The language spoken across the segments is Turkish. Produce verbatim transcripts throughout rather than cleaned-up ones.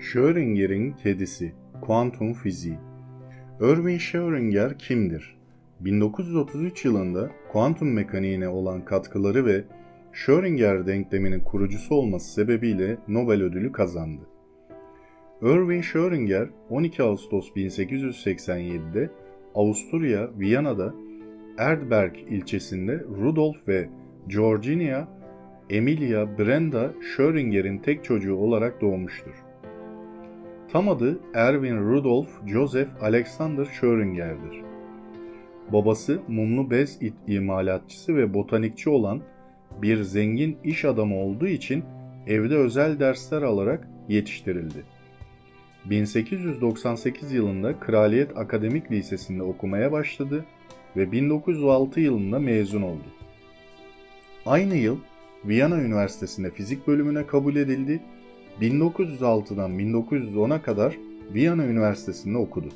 Schrödinger'in kedisi, kuantum fiziği. Erwin Schrödinger kimdir? bin dokuz yüz otuz üç yılında kuantum mekaniğine olan katkıları ve Schrödinger denkleminin kurucusu olması sebebiyle Nobel ödülü kazandı. Erwin Schrödinger on iki Ağustos bin sekiz yüz seksen yedi'de Avusturya, Viyana'da Erdberg ilçesinde Rudolf ve Georgina Emilia Brenda Schrödinger'in tek çocuğu olarak doğmuştur. Tam adı Erwin Rudolf Joseph Alexander Schrödinger'dir. Babası mumlu bez imalatçısı ve botanikçi olan bir zengin iş adamı olduğu için evde özel dersler alarak yetiştirildi. bin sekiz yüz doksan sekiz yılında Kraliyet Akademik Lisesi'nde okumaya başladı ve bin dokuz yüz altı yılında mezun oldu. Aynı yıl Viyana Üniversitesi'nde fizik bölümüne kabul edildi. bin dokuz yüz altı'dan bin dokuz yüz on'a kadar Viyana Üniversitesi'nde okudu.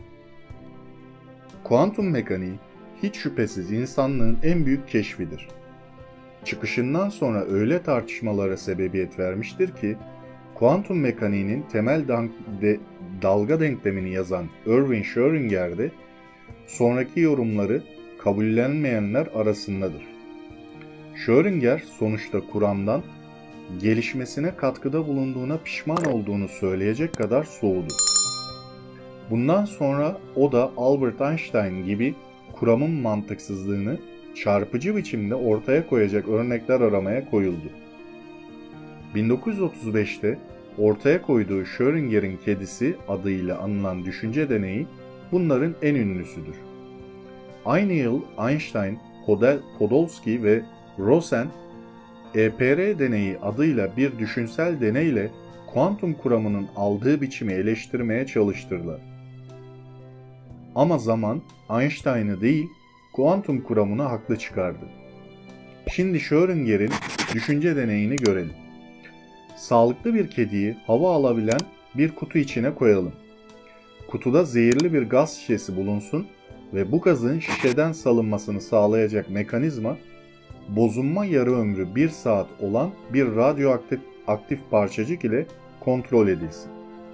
Kuantum mekaniği hiç şüphesiz insanlığın en büyük keşfidir. Çıkışından sonra öyle tartışmalara sebebiyet vermiştir ki, kuantum mekaniğinin temel de, dalga denklemini yazan Erwin Schrödinger de sonraki yorumları kabullenmeyenler arasındadır. Schrödinger sonuçta kuramdan gelişmesine katkıda bulunduğuna pişman olduğunu söyleyecek kadar soğudu. Bundan sonra o da Albert Einstein gibi kuramın mantıksızlığını çarpıcı biçimde ortaya koyacak örnekler aramaya koyuldu. bin dokuz yüz otuz beş'te ortaya koyduğu Schrödinger'in kedisi adıyla anılan düşünce deneyi bunların en ünlüsüdür. Aynı yıl Einstein, Podolsky ve Rosen, E P R deneyi adıyla bir düşünsel deneyle kuantum kuramının aldığı biçimi eleştirmeye çalıştırdılar. Ama zaman Einstein'ı değil, kuantum kuramını haklı çıkardı. Şimdi Schrödinger'in düşünce deneyini görelim. Sağlıklı bir kediyi hava alabilen bir kutu içine koyalım. Kutuda zehirli bir gaz şişesi bulunsun ve bu gazın şişeden salınmasını sağlayacak mekanizma, bozulma yarı ömrü bir saat olan bir radyoaktif aktif parçacık ile kontrol edilsin.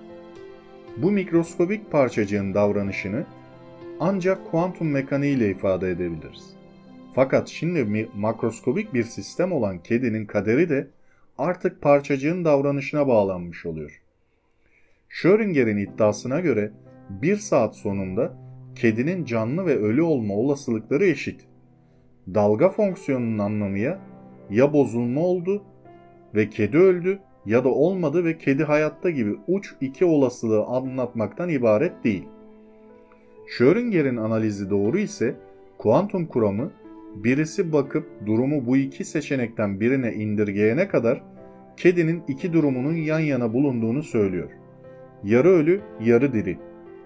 Bu mikroskobik parçacığın davranışını ancak kuantum mekaniği ile ifade edebiliriz. Fakat şimdi makroskobik bir sistem olan kedinin kaderi de artık parçacığın davranışına bağlanmış oluyor. Schrödinger'in iddiasına göre bir saat sonunda kedinin canlı ve ölü olma olasılıkları eşit. Dalga fonksiyonunun anlamı ya, ya bozulma oldu ve kedi öldü ya da olmadı ve kedi hayatta gibi uç iki olasılığı anlatmaktan ibaret değil. Schrödinger'in analizi doğru ise kuantum kuramı birisi bakıp durumu bu iki seçenekten birine indirgeyene kadar kedinin iki durumunun yan yana bulunduğunu söylüyor. Yarı ölü, yarı diri.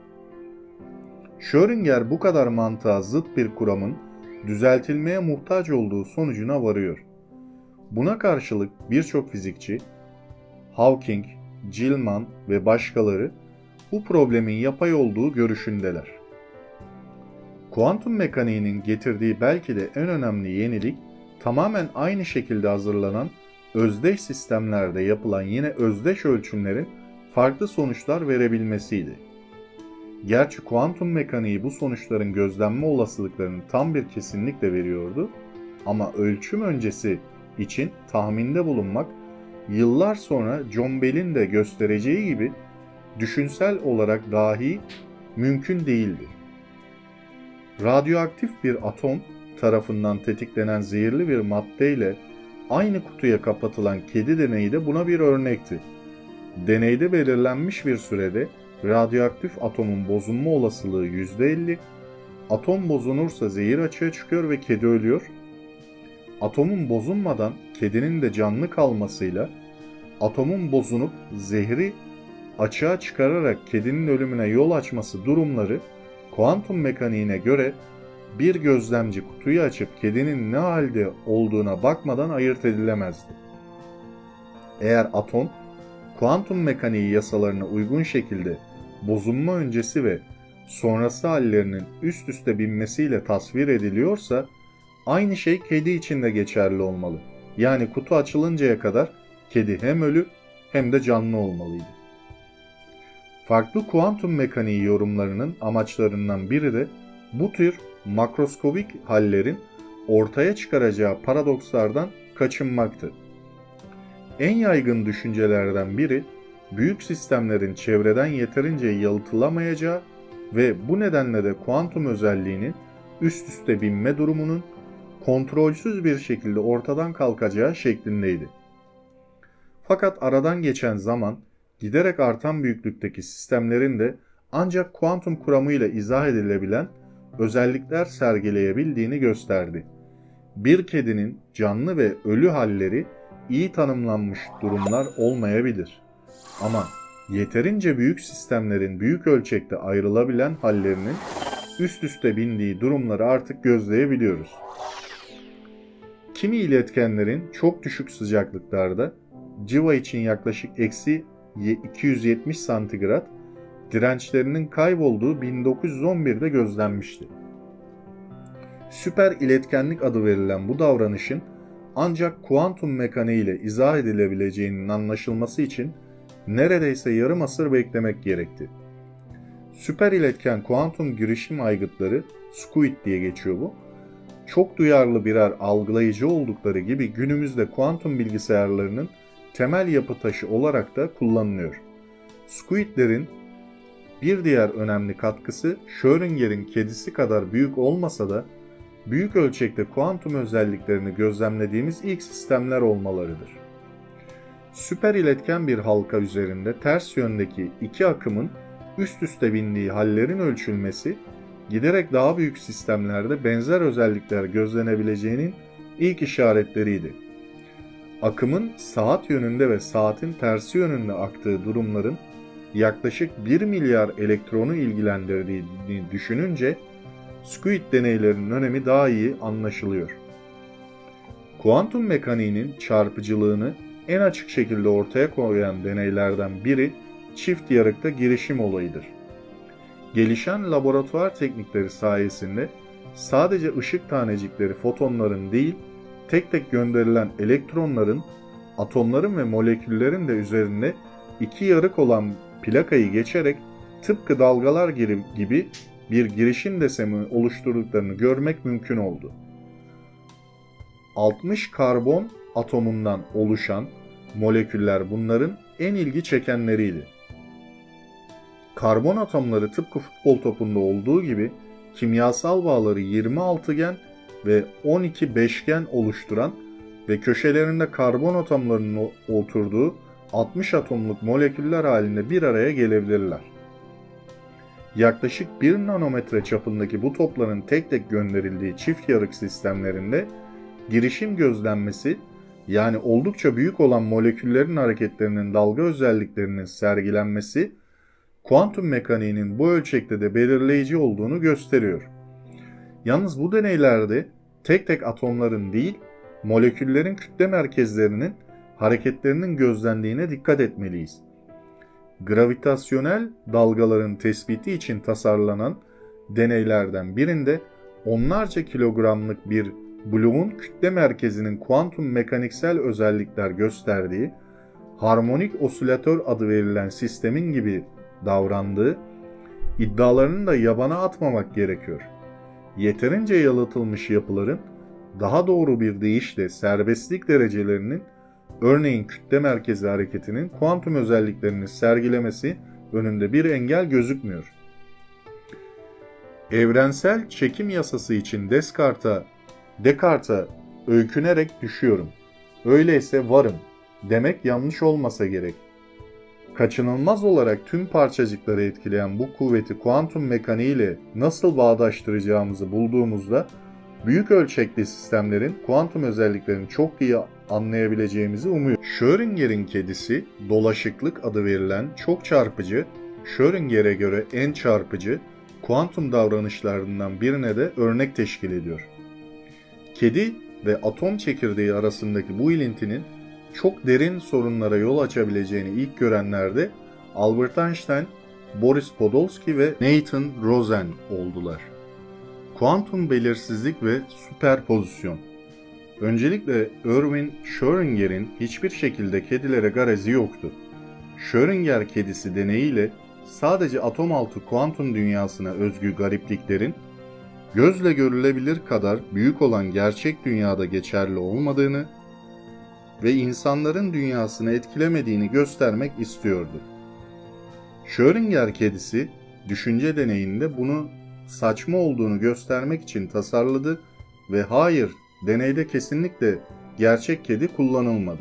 Schrödinger bu kadar mantığa zıt bir kuramın düzeltilmeye muhtaç olduğu sonucuna varıyor. Buna karşılık birçok fizikçi, Hawking, Gilman ve başkaları bu problemin yapay olduğu görüşündeler. Kuantum mekaniğinin getirdiği belki de en önemli yenilik, tamamen aynı şekilde hazırlanan özdeş sistemlerde yapılan yine özdeş ölçümlerin farklı sonuçlar verebilmesiydi. Gerçi kuantum mekaniği bu sonuçların gözlenme olasılıklarını tam bir kesinlikle veriyordu ama ölçüm öncesi için tahminde bulunmak yıllar sonra John Bell'in de göstereceği gibi düşünsel olarak dahi mümkün değildi. Radyoaktif bir atom tarafından tetiklenen zehirli bir maddeyle aynı kutuya kapatılan kedi deneyi de buna bir örnekti. Deneyde belirlenmiş bir sürede radyoaktif atomun bozulma olasılığı yüzde elli, atom bozulursa zehir açığa çıkıyor ve kedi ölüyor. Atomun bozulmadan kedinin de canlı kalmasıyla atomun bozunup zehri açığa çıkararak kedinin ölümüne yol açması durumları kuantum mekaniğine göre bir gözlemci kutuyu açıp kedinin ne halde olduğuna bakmadan ayırt edilemezdi. Eğer atom kuantum mekaniği yasalarına uygun şekilde bozulma öncesi ve sonrası hallerinin üst üste binmesiyle tasvir ediliyorsa, aynı şey kedi için de geçerli olmalı. Yani kutu açılıncaya kadar kedi hem ölü hem de canlı olmalıydı. Farklı kuantum mekaniği yorumlarının amaçlarından biri de bu tür makroskobik hallerin ortaya çıkaracağı paradokslardan kaçınmaktı. En yaygın düşüncelerden biri, büyük sistemlerin çevreden yeterince yalıtılamayacağı ve bu nedenle de kuantum özelliğinin üst üste binme durumunun kontrolsüz bir şekilde ortadan kalkacağı şeklindeydi. Fakat aradan geçen zaman, giderek artan büyüklükteki sistemlerin de ancak kuantum kuramıyla izah edilebilen özellikler sergileyebildiğini gösterdi. Bir kedinin canlı ve ölü halleri iyi tanımlanmış durumlar olmayabilir. Ama yeterince büyük sistemlerin büyük ölçekte ayrılabilen hallerinin üst üste bindiği durumları artık gözleyebiliyoruz. Kimi iletkenlerin çok düşük sıcaklıklarda civa için yaklaşık eksi iki yüz yetmiş santigrat dirençlerinin kaybolduğu bin dokuz yüz on birde gözlenmişti. Süper iletkenlik adı verilen bu davranışın ancak kuantum mekaniği ile izah edilebileceğinin anlaşılması için neredeyse yarım asır beklemek gerekti. Süper iletken kuantum girişim aygıtları, SQUID diye geçiyor bu, çok duyarlı birer algılayıcı oldukları gibi günümüzde kuantum bilgisayarlarının temel yapı taşı olarak da kullanılıyor. SQUID'lerin bir diğer önemli katkısı, Schrödinger'in kedisi kadar büyük olmasa da büyük ölçekte kuantum özelliklerini gözlemlediğimiz ilk sistemler olmalarıdır. Süper iletken bir halka üzerinde ters yöndeki iki akımın üst üste bindiği hallerin ölçülmesi, giderek daha büyük sistemlerde benzer özellikler gözlenebileceğinin ilk işaretleriydi. Akımın saat yönünde ve saatin tersi yönünde aktığı durumların yaklaşık bir milyar elektronu ilgilendirdiğini düşününce SQUID deneylerinin önemi daha iyi anlaşılıyor. Kuantum mekaniğinin çarpıcılığını en açık şekilde ortaya koyan deneylerden biri çift yarıkta girişim olayıdır. Gelişen laboratuvar teknikleri sayesinde sadece ışık tanecikleri fotonların değil, tek tek gönderilen elektronların, atomların ve moleküllerin de üzerinde iki yarık olan plakayı geçerek tıpkı dalgalar gibi bir girişim deseni oluşturduklarını görmek mümkün oldu. altmış karbon atomundan oluşan moleküller bunların en ilgi çekenleriydi. Karbon atomları tıpkı futbol topunda olduğu gibi kimyasal bağları yirmi altıgen ve on iki beşgen oluşturan ve köşelerinde karbon atomlarının oturduğu altmış atomluk moleküller halinde bir araya gelebilirler. Yaklaşık bir nanometre çapındaki bu topların tek tek gönderildiği çift yarık sistemlerinde girişim gözlenmesi, yani oldukça büyük olan moleküllerin hareketlerinin dalga özelliklerinin sergilenmesi, kuantum mekaniğinin bu ölçekte de belirleyici olduğunu gösteriyor. Yalnız bu deneylerde tek tek atomların değil, moleküllerin kütle merkezlerinin hareketlerinin gözlendiğine dikkat etmeliyiz. Gravitasyonel dalgaların tespiti için tasarlanan deneylerden birinde onlarca kilogramlık bir bloğun kütle merkezinin kuantum mekaniksel özellikler gösterdiği harmonik osilatör adı verilen sistemin gibi davrandığı iddialarını da yabana atmamak gerekiyor. Yeterince yalıtılmış yapıların daha doğru bir deyişle serbestlik derecelerinin, örneğin kütle merkezi hareketinin kuantum özelliklerini sergilemesi önünde bir engel gözükmüyor. Evrensel çekim yasası için Descartes'a Descartes'a öykünerek düşüyorum, öyleyse varım demek yanlış olmasa gerek. Kaçınılmaz olarak tüm parçacıkları etkileyen bu kuvveti kuantum mekaniği ile nasıl bağdaştıracağımızı bulduğumuzda büyük ölçekli sistemlerin kuantum özelliklerini çok iyi anlayabileceğimizi umuyorum. Schrödinger'in kedisi, dolaşıklık adı verilen çok çarpıcı, Schrödinger'e göre en çarpıcı kuantum davranışlarından birine de örnek teşkil ediyor. Kedi ve atom çekirdeği arasındaki bu ilintinin çok derin sorunlara yol açabileceğini ilk görenler de Albert Einstein, Boris Podolsky ve Nathan Rosen oldular. Kuantum belirsizlik ve süperpozisyon. Öncelikle Erwin Schrödinger'in hiçbir şekilde kedilere garezi yoktu. Schrödinger kedisi deneyiyle sadece atom altı kuantum dünyasına özgü garipliklerin gözle görülebilir kadar büyük olan gerçek dünyada geçerli olmadığını ve insanların dünyasını etkilemediğini göstermek istiyordu. Schrödinger kedisi, düşünce deneyinde bunu saçma olduğunu göstermek için tasarladı ve hayır, deneyde kesinlikle gerçek kedi kullanılmadı.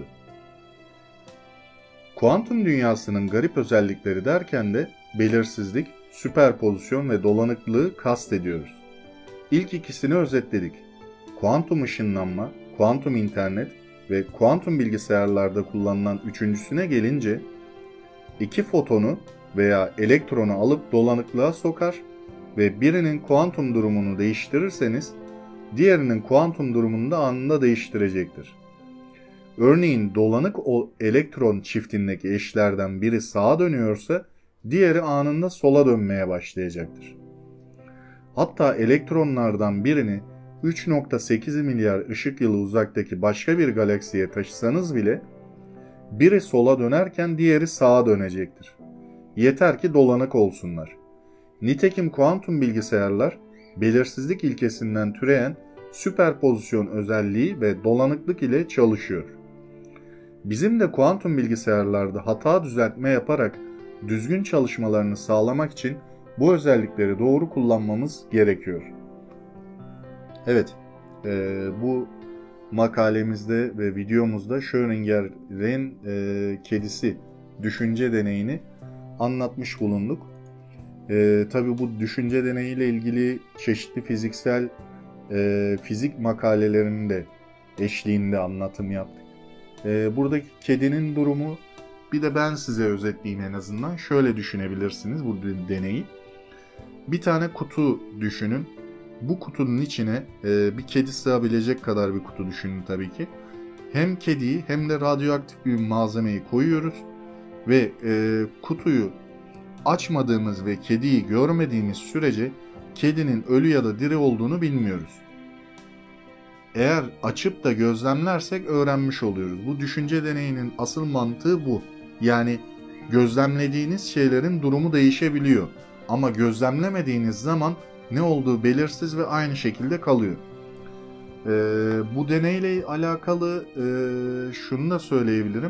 Kuantum dünyasının garip özellikleri derken de belirsizlik, süperpozisyon ve dolanıklığı kastediyoruz. İlk ikisini özetledik. Kuantum ışınlanma, kuantum internet ve kuantum bilgisayarlarda kullanılan üçüncüsüne gelince, iki fotonu veya elektronu alıp dolanıklığa sokar ve birinin kuantum durumunu değiştirirseniz, diğerinin kuantum durumunu da anında değiştirecektir. Örneğin dolanık o elektron çiftindeki eşlerden biri sağa dönüyorsa, diğeri anında sola dönmeye başlayacaktır. Hatta elektronlardan birini üç nokta sekiz milyar ışık yılı uzaktaki başka bir galaksiye taşısanız bile, biri sola dönerken diğeri sağa dönecektir. Yeter ki dolanık olsunlar. Nitekim kuantum bilgisayarlar, belirsizlik ilkesinden türeyen süperpozisyon özelliği ve dolanıklık ile çalışıyor. Bizim de kuantum bilgisayarlarda hata düzeltme yaparak düzgün çalışmalarını sağlamak için bu özellikleri doğru kullanmamız gerekiyor. Evet, e, bu makalemizde ve videomuzda Schrödinger'in e, kedisi düşünce deneyini anlatmış bulunduk. E, tabii bu düşünce deneyiyle ilgili çeşitli fiziksel e, fizik makalelerinin de eşliğinde anlatım yaptık. E, buradaki kedinin durumu, bir de ben size özetleyeyim en azından. Şöyle düşünebilirsiniz bu deneyi. Bir tane kutu düşünün. Bu kutunun içine e, bir kedi sığabilecek kadar bir kutu düşünün tabii ki. Hem kediyi hem de radyoaktif bir malzemeyi koyuyoruz ve e, kutuyu açmadığımız ve kediyi görmediğimiz sürece kedinin ölü ya da diri olduğunu bilmiyoruz. Eğer açıp da gözlemlersek öğrenmiş oluyoruz. Bu düşünce deneyinin asıl mantığı bu. Yani gözlemlediğiniz şeylerin durumu değişebiliyor. Ama gözlemlemediğiniz zaman ne olduğu belirsiz ve aynı şekilde kalıyor. Ee, bu deneyle alakalı e, şunu da söyleyebilirim.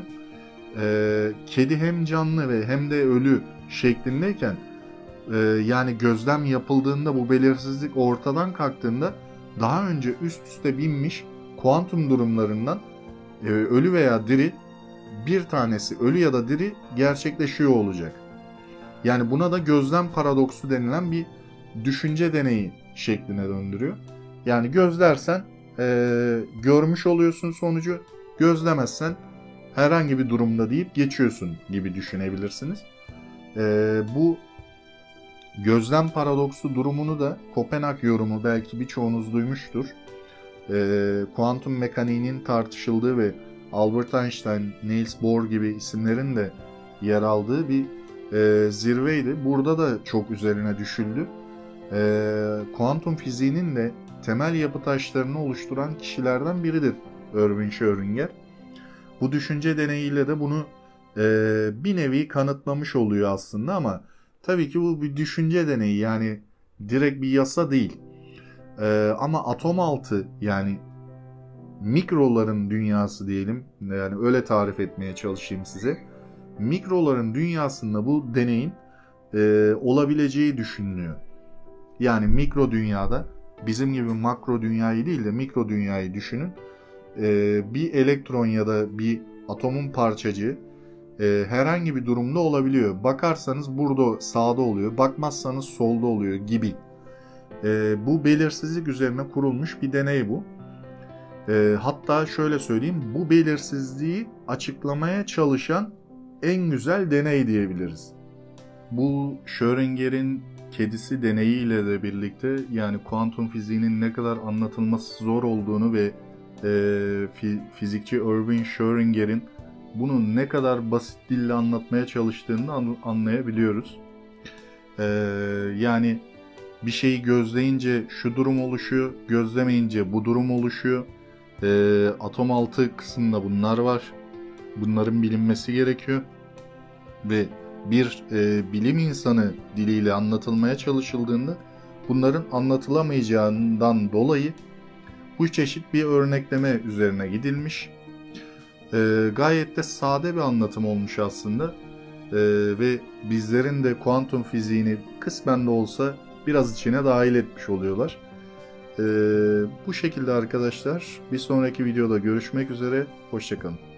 Ee, kedi hem canlı ve hem de ölü şeklindeyken, e, yani gözlem yapıldığında bu belirsizlik ortadan kalktığında daha önce üst üste binmiş kuantum durumlarından e, ölü veya diri, bir tanesi ölü ya da diri gerçekleşiyor olacak. Yani buna da gözlem paradoksu denilen bir düşünce deneyi şekline döndürüyor. Yani gözlersen e, görmüş oluyorsun sonucu, gözlemezsen herhangi bir durumda deyip geçiyorsun gibi düşünebilirsiniz. E, bu gözlem paradoksu durumunu da Kopenhag yorumu belki birçoğunuz duymuştur. E, kuantum mekaniğinin tartışıldığı ve Albert Einstein, Niels Bohr gibi isimlerin de yer aldığı bir e, zirveydi. Burada da çok üzerine düşüldü. E, kuantum fiziğinin de temel yapı taşlarını oluşturan kişilerden biridir Erwin Schrödinger. Bu düşünce deneyiyle de bunu e, bir nevi kanıtlamış oluyor aslında, ama tabii ki bu bir düşünce deneyi, yani direkt bir yasa değil. E, ama atom altı, yani mikroların dünyası diyelim, yani öyle tarif etmeye çalışayım size. Mikroların dünyasında bu deneyin e, olabileceği düşünülüyor. Yani mikro dünyada bizim gibi makro dünyayı değil de mikro dünyayı düşünün. E, bir elektron ya da bir atomun parçacığı e, herhangi bir durumda olabiliyor. Bakarsanız burada sağda oluyor, bakmazsanız solda oluyor gibi. E, bu belirsizlik üzerine kurulmuş bir deney bu. E, hatta şöyle söyleyeyim, bu belirsizliği açıklamaya çalışan en güzel deney diyebiliriz. Bu Schrödinger'in kedisi deneyiyle de birlikte, yani kuantum fiziğinin ne kadar anlatılması zor olduğunu ve e, fi, fizikçi Erwin Schrödinger'in bunu ne kadar basit dille anlatmaya çalıştığını an, anlayabiliyoruz. E, yani bir şeyi gözleyince şu durum oluşuyor, gözlemeyince bu durum oluşuyor. E, atom altı kısmında bunlar var. Bunların bilinmesi gerekiyor. Ve bir e, bilim insanı diliyle anlatılmaya çalışıldığında bunların anlatılamayacağından dolayı bu çeşit bir örnekleme üzerine gidilmiş. E, gayet de sade bir anlatım olmuş aslında e, ve bizlerin de kuantum fiziğini kısmen de olsa biraz içine dahil etmiş oluyorlar. E, bu şekilde arkadaşlar, bir sonraki videoda görüşmek üzere, hoşça kalın.